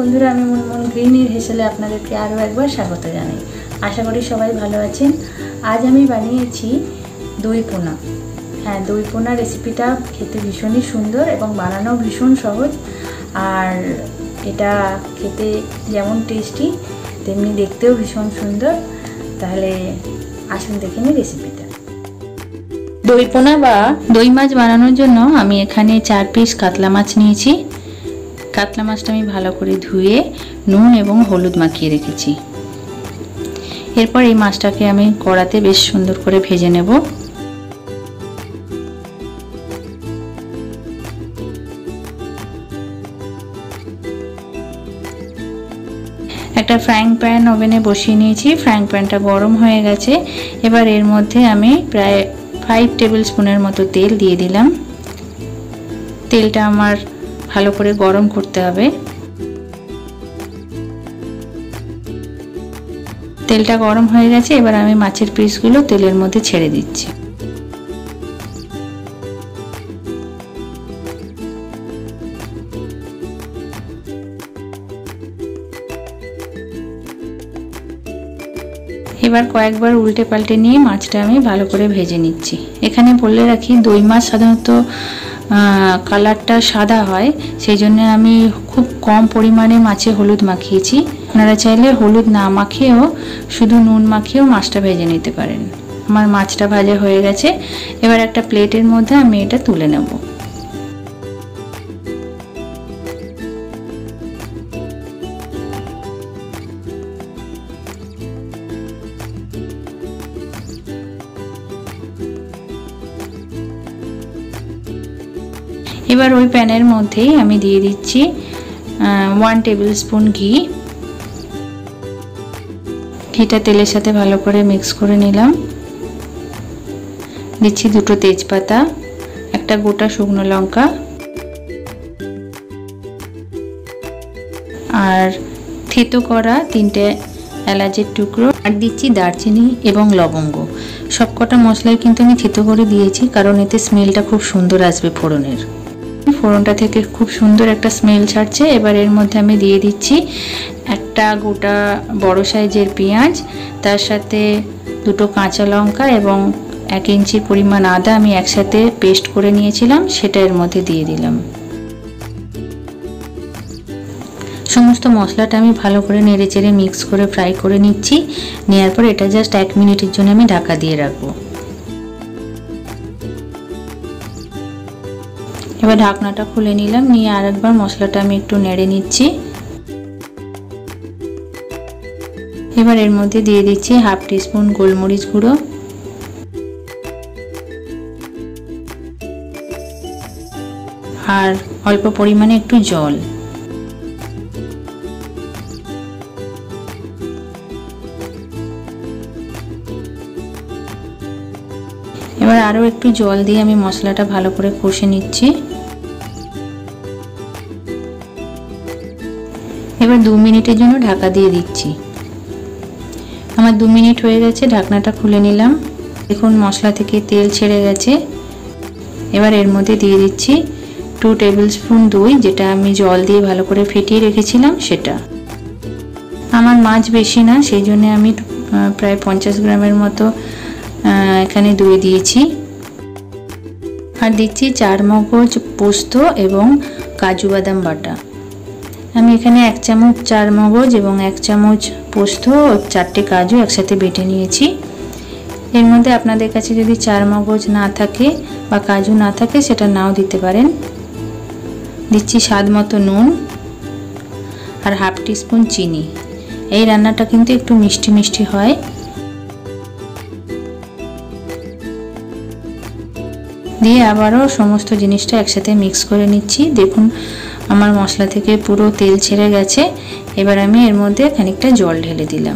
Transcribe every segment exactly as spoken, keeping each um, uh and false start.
বন্ধুরা, আমি মুনমুন গৃহিণীর হেসেলে আপনাদেরকে আরও একবার স্বাগত জানাই। আশা করি সবাই ভালো আছেন। আজ আমি বানিয়েছি দই পোনা। হ্যাঁ, দই পোনা রেসিপিটা খেতে ভীষণই সুন্দর এবং বানানো ভীষণ সহজ। আর এটা খেতে যেমন টেস্টি তেমনি দেখতেও ভীষণ সুন্দর। তাহলে আসুন দেখে নিই রেসিপিটা। দই পোনা বা দই মাছ বানানোর জন্য আমি এখানে চার পিস কাতলা মাছ নিয়েছি। কাতলা মাছটা আমি ভালো করে ধুয়ে নুন এবং হলুদ মাখিয়ে রেখেছি। এরপর এই মাছটাকে আমি কড়াতে বেশ সুন্দর করে ভেজে নেব। একটা ফ্রাইং প্যান ওভেনে বসিয়ে নিয়েছি। ফ্রাইং প্যানটা গরম হয়ে গেছে। এবার এর মধ্যে আমি প্রায় ফাইভ টেবিল স্পুনের মতো তেল দিয়ে দিলাম। তেলটা আমার ভালো করে গরম করতে হবে। তেলটা গরম হয়ে গেছে। এবার আমি মাছের পিসগুলো তেলের মধ্যে ছেড়ে দিচ্ছি। এবার কয়েকবার উল্টে পাল্টে নিয়ে মাছটা আমি ভালো করে ভেজে নিচ্ছি। এখানে বলে রাখি, দই মাছ সাধারণত কালারটা সাদা হয়, সেই জন্য আমি খুব কম পরিমাণে মাছে হলুদ মাখিয়েছি। আপনারা চাইলে হলুদ না মাখিয়েও শুধু নুন মাখিয়েও মাছটা ভেজে নিতে পারেন। আমার মাছটা ভাজা হয়ে গেছে। এবার একটা প্লেটের মধ্যে আমি এটা তুলে নেব। এবার ওই প্যানের মধ্যেই আমি দিয়ে দিচ্ছি ওয়ান টেবিল স্পুন ঘি। ঘিটা তেলের সাথে ভালো করে মিক্স করে নিলাম। দিচ্ছি দুটো তেজপাতা, একটা গোটা শুকনো লঙ্কা আর থেতো করা তিনটে এলাচের টুকরো, আর দিচ্ছি দারচিনি এবং লবঙ্গ। সবকটা মশলাই কিন্তু আমি থেতো করে দিয়েছি, কারণ এতে স্মেলটা খুব সুন্দর আসবে ফোড়নের। ফোড়নটা থেকে খুব সুন্দর একটা স্মেল ছাড়ছে। এবার এর মধ্যে আমি দিয়ে দিচ্ছি একটা গোটা বড় সাইজের পেঁয়াজ, তার সাথে দুটো কাঁচা লঙ্কা এবং এক ইঞ্চি পরিমাণ আদা আমি একসাথে পেস্ট করে নিয়েছিলাম, সেটা এর মধ্যে দিয়ে দিলাম। সমস্ত মশলাটা আমি ভালো করে নেড়ে চেড়ে মিক্স করে ফ্রাই করে নিচ্ছি। নেওয়ার পর এটা জাস্ট এক মিনিটের জন্য আমি ঢাকা দিয়ে রাখবো। এবার ঢাকনাটা খুলে নিলাম। নিয়ে আরেকবার মশলাটা আমি একটু নেড়ে নিচ্ছি। এবার এর মধ্যে দিয়ে দিচ্ছি হাফ টিস্পুন গোলমরিচ গুঁড়ো, আর অল্প পরিমাণে একটু জল। এবার আরও একটু জল দিয়ে আমি মশলাটা ভালো করে কষে নিচ্ছি। এবার দু মিনিটের জন্য ঢাকা দিয়ে দিচ্ছি। আমার দু মিনিট হয়ে গেছে, ঢাকনাটা খুলে নিলাম। দেখুন মশলা থেকে তেল ছেড়ে গেছে। এবার এর মধ্যে দিয়ে দিচ্ছি টু টেবিল স্পুন দই, যেটা আমি জল দিয়ে ভালো করে ফেটিয়ে রেখেছিলাম সেটা। আমার মাছ বেশি না, সেই জন্য আমি প্রায় পঞ্চাশ গ্রামের মতো এখানে দই দিয়েছি। আর দিচ্ছি চার মগজ পোস্ত এবং কাজু বাদাম বাটা। আমি এখানে এক চামচ চার মগজ এবং এক চামচ পোস্ত ও চারটে কাজু একসাথে বেটে নিয়েছি। এর মধ্যে আপনাদের কাছে যদি চার মগজ না থাকে বা কাজু না থাকে সেটা নাও দিতে পারেন। দিচ্ছি স্বাদ মতো নুন আর হাফ টিস্পুন চিনি। এই রান্নাটা কিন্তু একটু মিষ্টি মিষ্টি হয়। দিয়ে আবারও সমস্ত জিনিসটা একসাথে মিক্স করে নিচ্ছি। দেখুন আমার মশলা থেকে পুরো তেল ছেড়ে গেছে। এবার আমি এর মধ্যে খানিকটা জল ঢেলে দিলাম।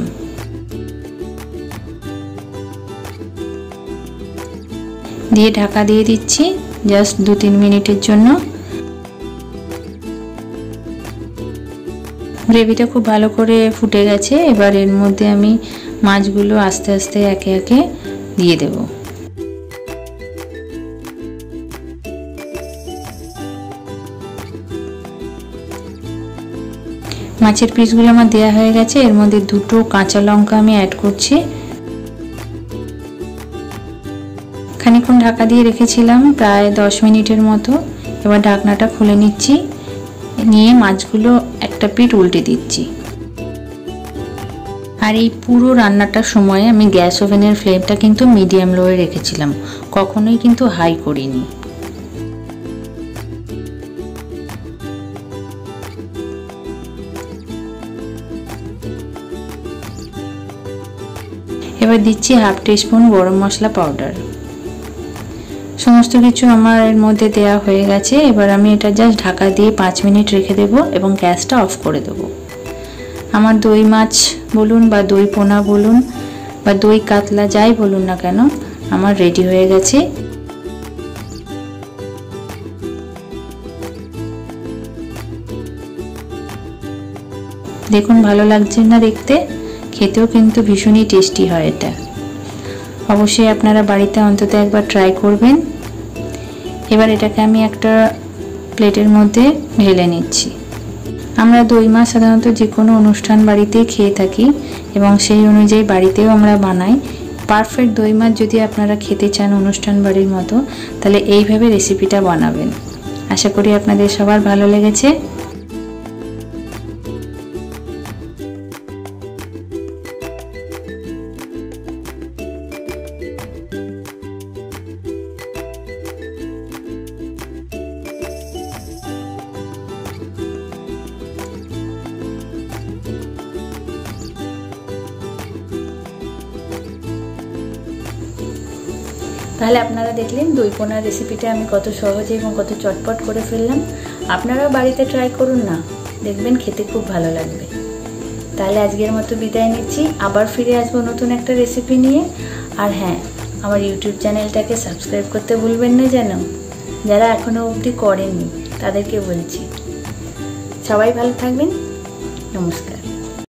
দিয়ে ঢাকা দিয়ে দিচ্ছি জাস্ট দু তিন মিনিটের জন্য। গ্রেভিটা খুব ভালো করে ফুটে গেছে। এবার এর মধ্যে আমি মাছগুলো আস্তে আস্তে একে একে দিয়ে দেব। মাছের পিসগুলো আমার দেওয়া হয়ে গেছে। এর মধ্যে দুটো কাঁচা লঙ্কা আমি অ্যাড করছি। খানিকক্ষণ ঢাকা দিয়ে রেখেছিলাম প্রায় দশ মিনিটের মতো। এবার ঢাকনাটা খুলে নিচ্ছি, নিয়ে মাছগুলো একটা পিঠ উল্টে দিচ্ছি। আর এই পুরো রান্নাটার সময় আমি গ্যাস ওভেনের ফ্লেমটা কিন্তু মিডিয়াম লোয়ে রেখেছিলাম, কখনোই কিন্তু হাই করিনি। এবার দিচ্ছি হাফ টিস্পুন গরম মশলা পাউডার। সমস্ত কিছু আমার এর মধ্যে দেওয়া হয়ে গেছে। এবার আমি এটা জাস্ট ঢাকা দিয়ে পাঁচ মিনিট রেখে দেব এবং গ্যাসটা অফ করে দেব। আমার দই মাছ বলুন বা দই পোনা বলুন বা দই কাতলা যাই বলুন না কেন, আমার রেডি হয়ে গেছে। দেখুন ভালো লাগছে না দেখতে? খেতেও কিন্তু ভীষণই টেস্টি হয় এটা। অবশ্যই আপনারা বাড়িতে অন্তত একবার ট্রাই করবেন। এবার এটাকে আমি একটা প্লেটের মধ্যে ঢেলে নিচ্ছি। আমরা দই মাছ সাধারণত যে কোনো অনুষ্ঠান বাড়িতেই খেয়ে থাকি এবং সেই অনুযায়ী বাড়িতেও আমরা বানাই। পারফেক্ট দই মাছ যদি আপনারা খেতে চান অনুষ্ঠান বাড়ির মতো, তাহলে এইভাবে রেসিপিটা বানাবেন। আশা করি আপনাদের সবার ভালো লেগেছে। তাহলে আপনারা দেখলেন দই পোনার রেসিপিটা আমি কত সহজে এবং কত চটপট করে ফেললাম। আপনারাও বাড়িতে ট্রাই করুন না, দেখবেন খেতে খুব ভালো লাগবে। তাহলে আজকের মতো বিদায় নিচ্ছি, আবার ফিরে আসবো নতুন একটা রেসিপি নিয়ে। আর হ্যাঁ, আমার ইউটিউব চ্যানেলটাকে সাবস্ক্রাইব করতে ভুলবেন না যেন, যারা এখনও অবধি করেননি তাদেরকে বলছি। সবাই ভালো থাকবেন, নমস্কার।